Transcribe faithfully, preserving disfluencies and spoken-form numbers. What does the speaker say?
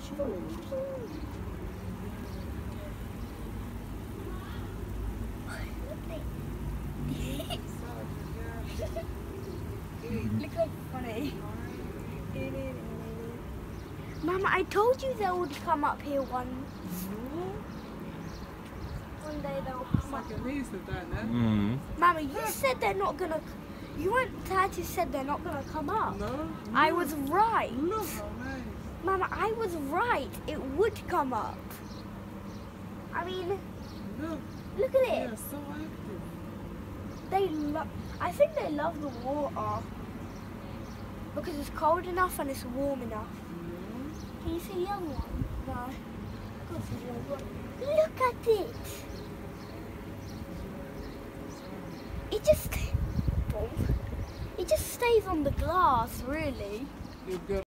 Look like funny. Mama, I told you they would come up here once. One day they'll come up. Mm. Mama, you said they're not gonna. You and Tati said they're not gonna come up. No, no. I was right. Look how nice. Mama, I was right. It would come up. I mean, Look, look at it. they're so active. They love. I think they love the water because it's cold enough and it's warm enough. Yeah. Can you see the young one? No. I can't see the young one. Look at it. It just. It just stays on the glass, really. You've got